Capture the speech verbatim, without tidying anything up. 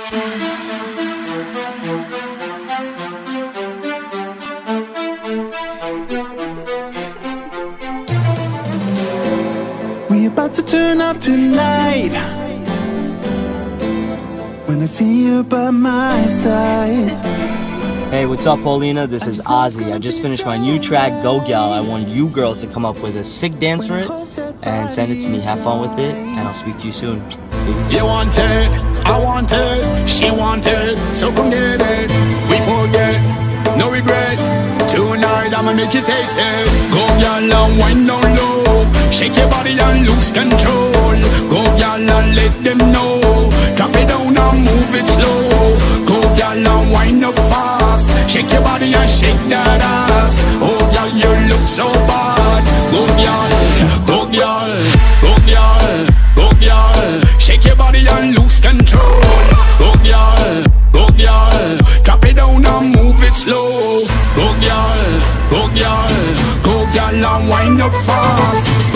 We about to turn up tonight. When I see you by my side. Hey, what's up, Paulina? This is Ahzee. I just finished my new track, Go Gyal. I want you girls to come up with a sick dance for it and send it to me. Have fun with it, and I'll speak to you soon. Peace. You want it, I want it, she want it, so come get it. We forget, no regret. Tonight I'ma make you taste it. Go gyal and wind down low, shake your body and lose control. Go gyal and let them know, drop it down and move it slow. Go gyal and wind up fast, shake your body and shake that ass. Oh gyal, you look so bad. Go gyal, go gyal, go gyal, go gyal, shake your body and lose control. Go gyal, go gyal, drop it down and move it slow. Go gyal, go gyal, go gyal and wind up fast.